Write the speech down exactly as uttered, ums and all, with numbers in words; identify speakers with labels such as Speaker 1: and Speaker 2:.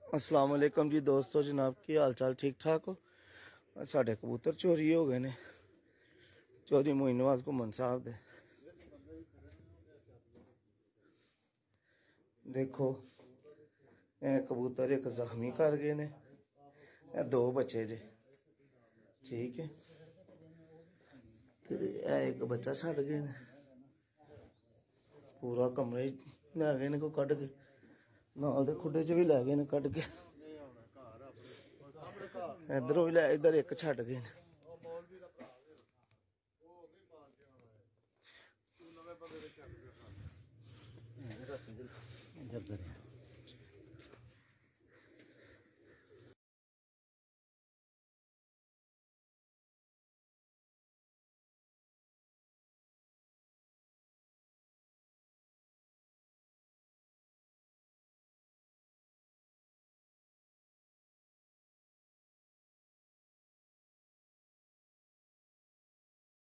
Speaker 1: अस्सलाम वालेकुम जी दोस्तों, जनाब की हाल चाल ठीक ठाक हो। साढ़े कबूतर चोरी हो गए ने, चौधरी मोइन नवाज घुमन साहब दे। देखो ए कबूतर एक जख्मी कर गए ने, ए दो बचे जे, ठीक है। ए एक बच्चा छड़ गए ने, पूरा कमरे लै गए ने को कट के, नाल दे खुडे च भी लै गए ने कट के, इधरों भी लै, इधर एक छड़ गए ने।